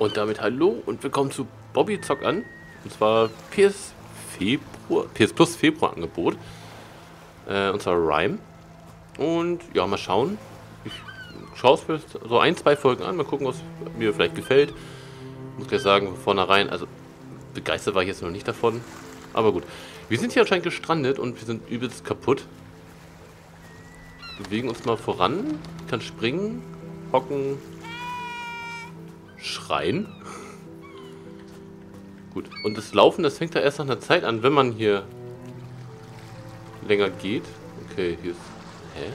Und damit hallo und willkommen zu Bobby Zock an. Und zwar PS Plus Februar Angebot. Und zwar Rime. Und ja, mal schauen. Ich schaue es mir so ein, zwei Folgen an. Mal gucken, was mir vielleicht gefällt. Muss gleich sagen, von vornherein, also begeistert war ich jetzt noch nicht davon. Aber gut. Wir sind hier anscheinend gestrandet und wir sind übelst kaputt. Bewegen uns mal voran. Ich kann springen, hocken, schreien. Gut. Und das Laufen, das fängt da erst nach einer Zeit an, wenn man hier länger geht. Okay, hier ist... Hä?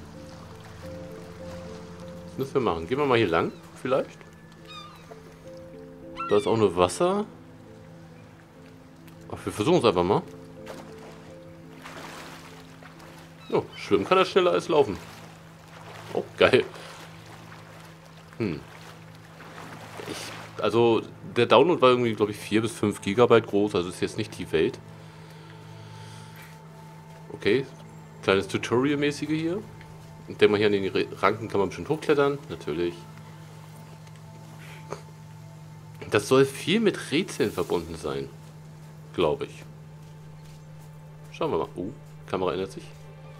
Was müssen wir machen? Gehen wir mal hier lang, vielleicht? Da ist auch nur Wasser. Ach, wir versuchen es einfach mal. Oh, schwimmen kann er schneller als laufen. Oh, geil. Also, der Download war irgendwie, glaube ich, 4 bis 5 Gigabyte groß. Also ist jetzt nicht die Welt. Okay. Kleines Tutorial-mäßige hier. Ich denke mal, hier an den Ranken kann man bestimmt hochklettern. Natürlich. Das soll viel mit Rätseln verbunden sein. Glaube ich. Schauen wir mal. Kamera ändert sich.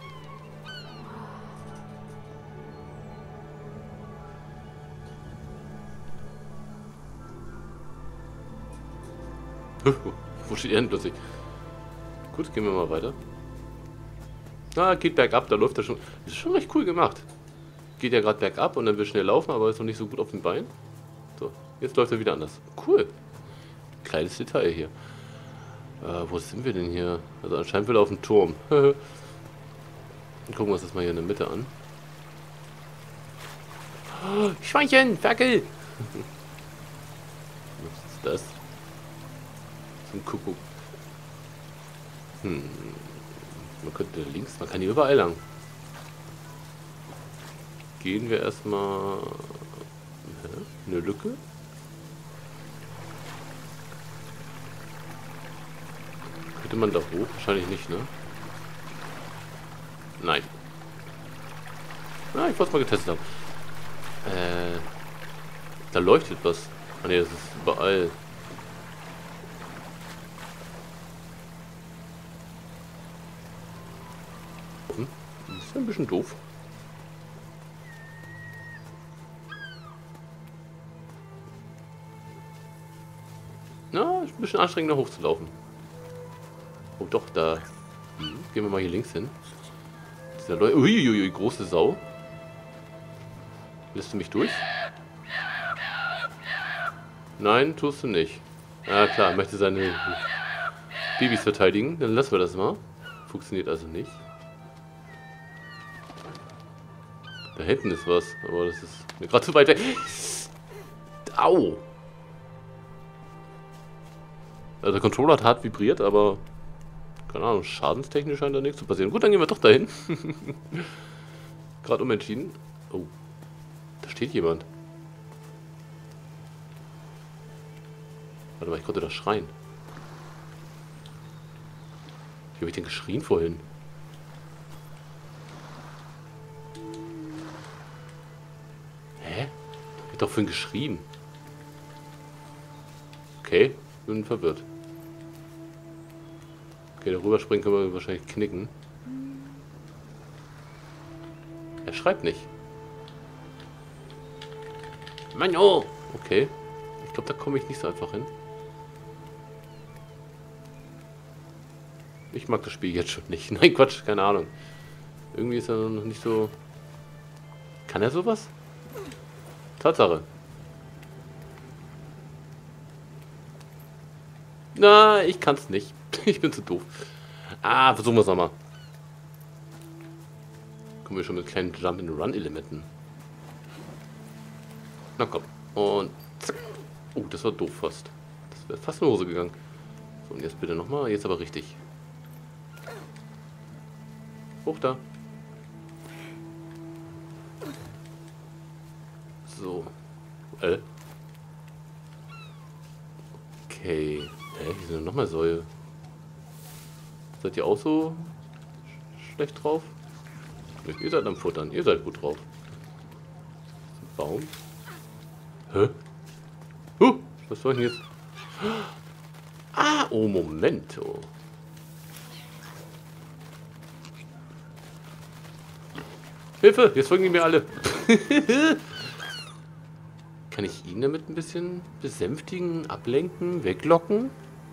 Wo steht er denn plötzlich? Gut, gehen wir mal weiter. Ah, geht bergab, da läuft er schon. Das ist schon recht cool gemacht. Geht ja gerade bergab und dann will schnell laufen, aber ist noch nicht so gut auf den Beinen. So, jetzt läuft er wieder anders. Cool. Kleines Detail hier. Wo sind wir denn hier? Also anscheinend wieder auf dem Turm. Gucken wir uns das mal hier in der Mitte an. Oh, Schweinchen, Ferkel! Was ist das? Zum Kuckuck. Man könnte links, man kann hier überall lang. Gehen wir erstmal eine Lücke. Könnte man da hoch? Wahrscheinlich nicht, ne? Nein. Na, ich wollte es mal getestet haben. Da leuchtet was. Ah ne, das ist überall. Das ist ein bisschen doof. Na, ist ein bisschen anstrengender hochzulaufen. Oh doch, da. Gehen wir mal hier links hin. Dieser Uiuiui, große Sau. Lässt du mich durch? Nein, tust du nicht. Ja klar, er möchte seine Babys verteidigen. Dann lassen wir das mal. Funktioniert also nicht. Da hinten ist was, aber das ist mir gerade zu weit weg. Au! Also der Controller hat hart vibriert, aber keine Ahnung, schadenstechnisch scheint da nichts zu passieren. Gut, dann gehen wir doch dahin. Gerade umentschieden. Oh, da steht jemand. Warte mal, ich konnte da schreien. Wie habe ich denn geschrien vorhin? Hä? Ich hab doch vorhin geschrien. Okay, bin verwirrt. Okay, darüber springen können wir wahrscheinlich knicken. Er schreibt nicht. Mano! Okay. Ich glaube, da komme ich nicht so einfach hin. Ich mag das Spiel jetzt schon nicht. Nein, Quatsch, keine Ahnung. Irgendwie ist er noch nicht so... Kann er sowas? Tatsache. Na, ich kann's nicht. Ich bin zu doof. Ah, versuchen wir es nochmal. Kommen wir schon mit kleinen Jump-and-Run-Elementen. Na komm. Und zack. Oh, das war doof fast. Das wäre fast in die Hose gegangen. So, und jetzt bitte nochmal. Jetzt aber richtig. Hoch da. So. Okay. Hier sind noch mal Säue. Seid ihr auch so schlecht drauf? Ihr seid am Futtern. Ihr seid gut drauf. Baum. Hä? Was soll ich denn jetzt? Ah, oh, Moment. Oh. Hilfe, jetzt folgen die mir alle. Kann ich ihn damit ein bisschen besänftigen, ablenken, weglocken?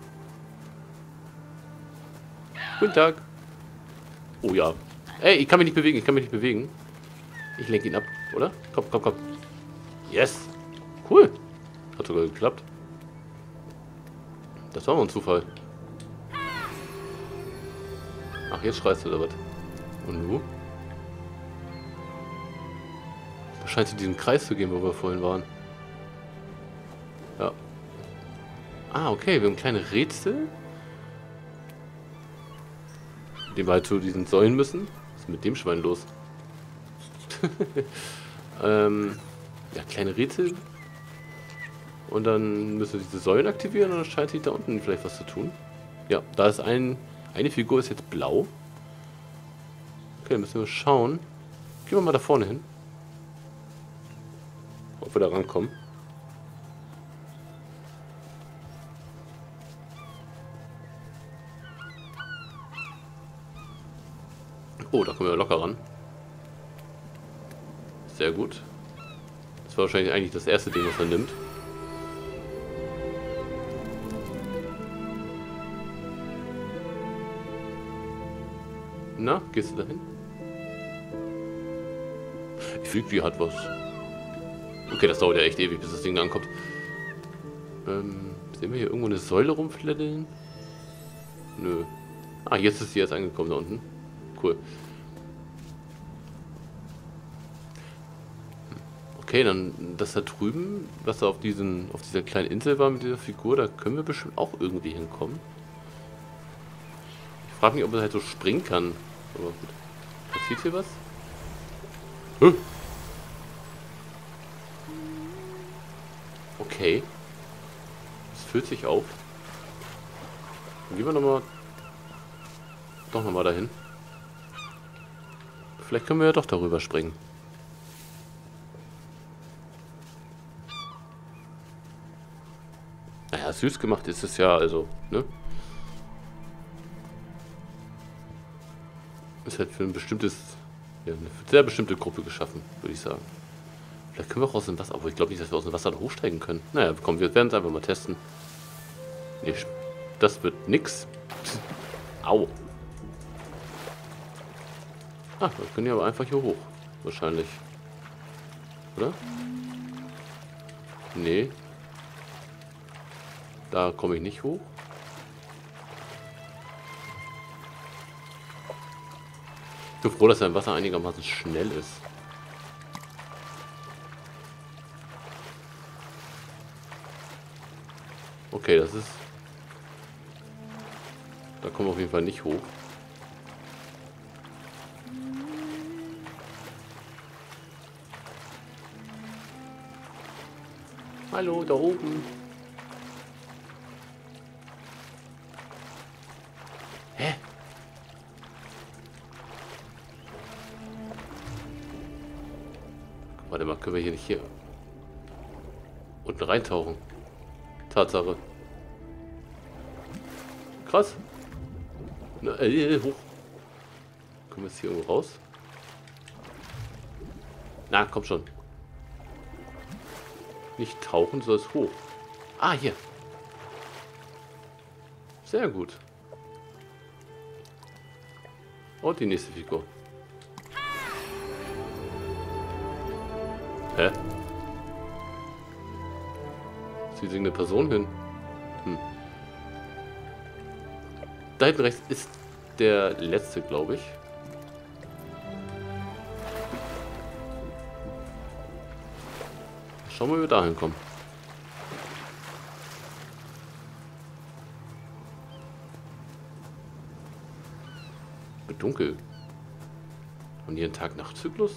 Guten Tag. Oh ja. Ey, ich kann mich nicht bewegen, ich kann mich nicht bewegen. Ich lenke ihn ab, oder? Komm, komm, komm. Yes. Cool. Hat sogar geklappt. Das war mal ein Zufall. Ach, jetzt schreist du oder was? Und du? Das scheint zu diesem Kreis zu gehen, wo wir vorhin waren. Ja. Ah, okay, wir haben kleine Rätsel. Mit dem wir halt zu diesen Säulen müssen. Was ist mit dem Schwein los? Ja, kleine Rätsel. Und dann müssen wir diese Säulen aktivieren und dann scheint sich da unten vielleicht was zu tun. Ja, da ist eine Figur ist jetzt blau. Okay, dann müssen wir schauen. Gehen wir mal da vorne hin. Ob wir da rankommen. Oh, da kommen wir locker ran. Sehr gut. Das war wahrscheinlich eigentlich das erste Ding, was er nimmt. Na, gehst du dahin? Ich fühle, die hat was. Okay, das dauert ja echt ewig, bis das Ding da ankommt. Sehen wir hier irgendwo eine Säule rumfleddeln? Nö. Ah, jetzt ist sie erst angekommen da unten. Cool. Okay, dann das da drüben, was da auf dieser kleinen Insel war mit dieser Figur, da können wir bestimmt auch irgendwie hinkommen. Ich frage mich, ob er halt so springen kann. Aber gut. Passiert hier was? Huh. Okay. Es füllt sich auf. Dann gehen wir doch nochmal dahin. Vielleicht können wir ja doch darüber springen. Naja, süß gemacht ist es ja, also, ne? Ist halt für ein bestimmtes, ja, eine sehr bestimmte Gruppe geschaffen, würde ich sagen. Vielleicht können wir auch aus dem Wasser, aber ich glaube nicht, dass wir aus dem Wasser hochsteigen können. Naja, komm, wir werden es einfach mal testen. Nee, das wird nix. Au. Ah, wir können ja aber einfach hier hoch. Wahrscheinlich. Oder? Nee. Da komme ich nicht hoch. Ich bin froh, dass sein Wasser einigermaßen schnell ist. Okay, das ist... Da kommen wir auf jeden Fall nicht hoch. Hallo, da oben. Hä? Warte mal, können wir hier nicht hier unten reintauchen? Tatsache. Krass. Na, hoch. Kommen wir jetzt hier irgendwo raus? Na, komm schon. Nicht tauchen, soll es hoch. Ah, hier. Sehr gut. Und die nächste Figur. Hä? Ist hier eine Person hin? Hm. Da hinten rechts ist der letzte, glaube ich. Schauen wir, wie wir da hinkommen. Wird dunkel. Und hier ein Tag-Nacht-Zyklus?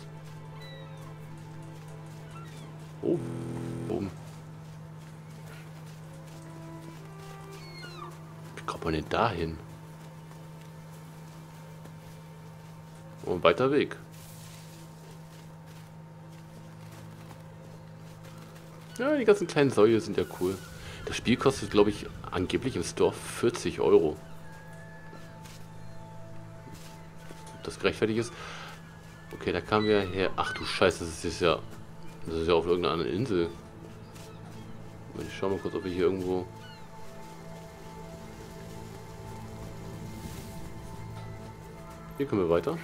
Oh, oben. Wie kommt man denn da hin? Oh, ein weiter Weg. Ja, die ganzen kleinen Säule sind ja cool. Das Spiel kostet, glaube ich, angeblich im Store 40 Euro. Ob das gerechtfertigt ist? Okay, da kamen wir her. Ach du Scheiße, das ist ja auf irgendeiner anderen Insel. Ich schau mal kurz, ob wir hier irgendwo... Hier können wir weiter.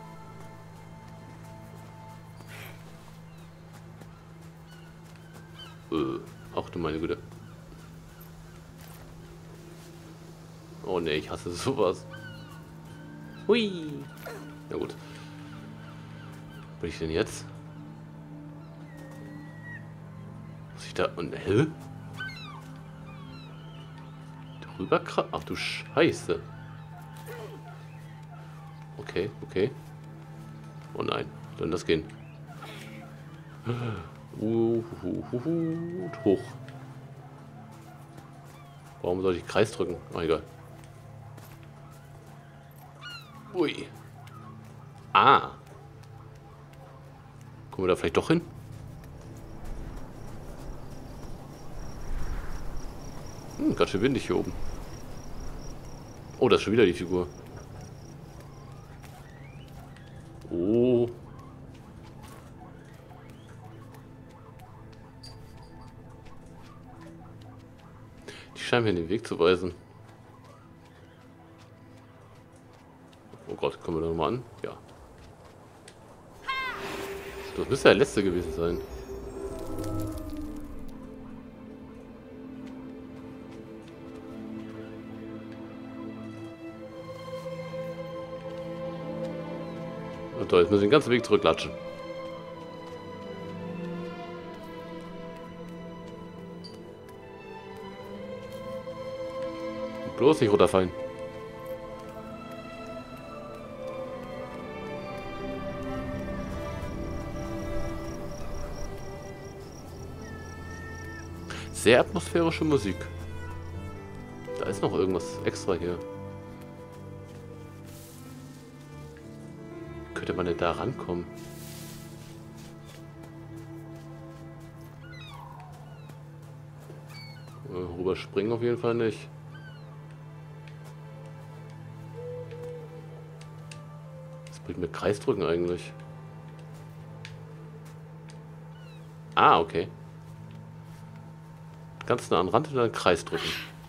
Ach du meine Güte. Oh ne, ich hasse sowas. Hui. Na gut. Was bin ich denn jetzt? Muss ich da... Und, hä? Drüber krabbeln? Ach du Scheiße. Okay, okay. Oh nein, soll das gehen? Hoch. Warum soll ich Kreis drücken? Oh, egal. Ui. Ah. Kommen wir da vielleicht doch hin? Ganz schön windig hier oben. Oh, das ist schon wieder die Figur. Oh. Die scheinen mir den Weg zu weisen. Oh Gott, kommen wir da nochmal an? Ja. Das müsste der letzte gewesen sein. Und toll, jetzt müssen wir den ganzen Weg zurücklatschen. Bloß nicht runterfallen. Sehr atmosphärische Musik. Da ist noch irgendwas extra hier. Könnte man denn da rankommen? Rüberspringen auf jeden Fall nicht. Was bringt mir Kreisdrücken eigentlich? Ah, okay. Ganz nah an den Rand und dann Kreis drücken.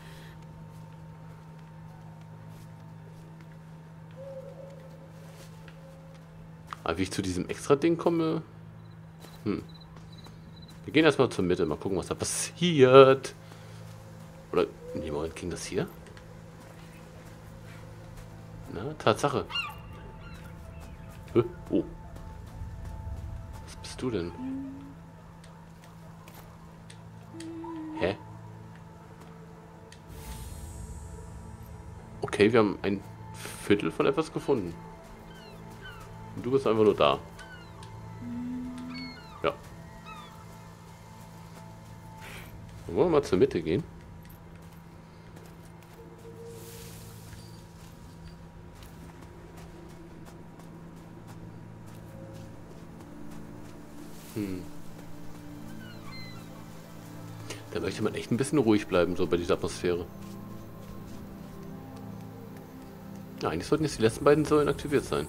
Aber wie ich zu diesem extra Ding komme... Wir gehen erstmal zur Mitte, mal gucken, was da passiert. Oder, nee, Moment, ging das hier? Na, Tatsache. Oh. Was bist du denn? Hä? Okay, wir haben ein Viertel von etwas gefunden. Und du bist einfach nur da. Ja. Dann wollen wir mal zur Mitte gehen. Da möchte man echt ein bisschen ruhig bleiben, so bei dieser Atmosphäre. Ja, eigentlich sollten jetzt die letzten beiden Säulen aktiviert sein.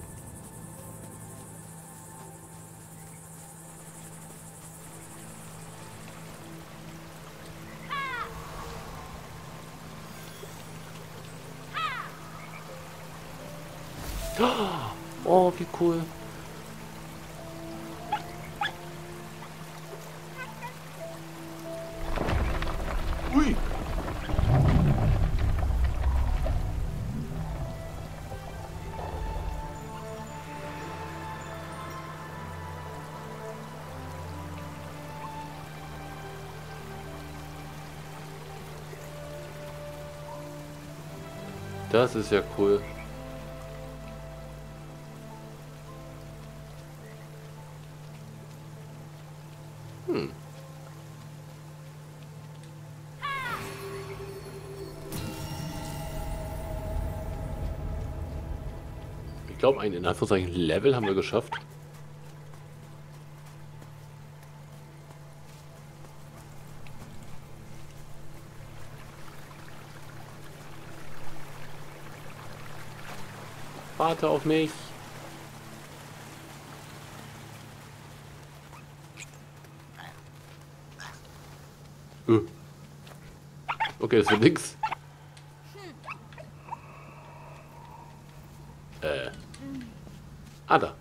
Oh, wie cool. Ui. Das ist ja cool. Ich glaube, ein in Anführungszeichen Level haben wir geschafft. Warte auf mich. Okay, das wird nix. Da.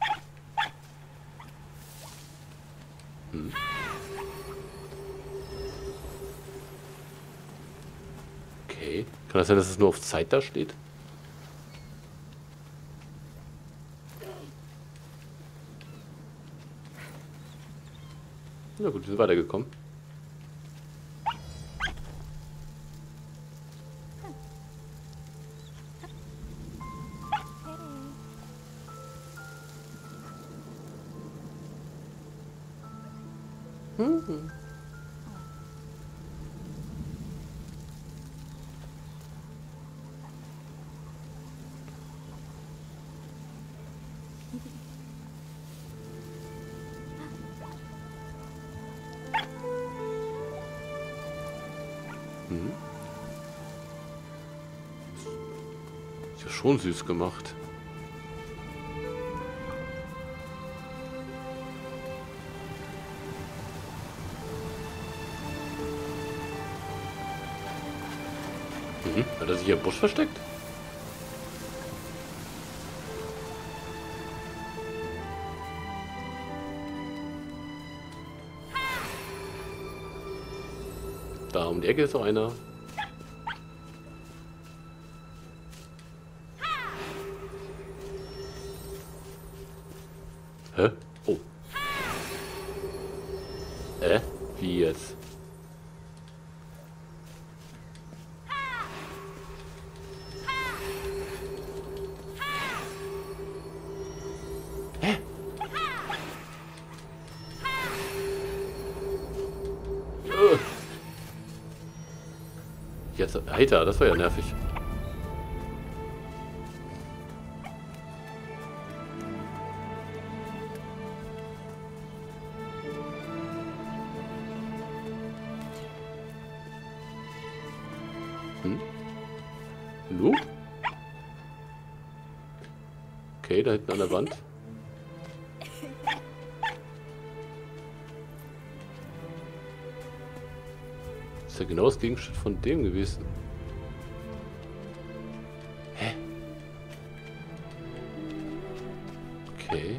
Okay. Kann das sein, dass es nur auf Zeit da steht? Na gut, wir sind weitergekommen. Ist ja schon süß gemacht. Hat er sich hier im Busch versteckt? Da um die Ecke ist noch einer. Hä? Oh. Wie jetzt? Hä? Jetzt, Alter, das war ja nervig. Lu? Okay, da hinten an der Wand. Ist ja genau das Gegenstück von dem gewesen. Hä? Okay.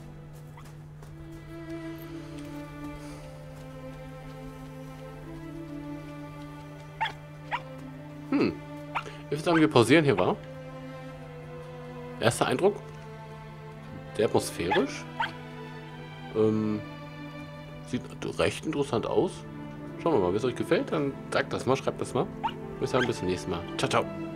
Ich würde sagen, wir pausieren hier, wa? Erster Eindruck? Sehr atmosphärisch. Sieht recht interessant aus. Schauen wir mal, wenn es euch gefällt, dann sagt das mal, schreibt das mal. Wir sagen bis zum nächsten Mal. Ciao, ciao.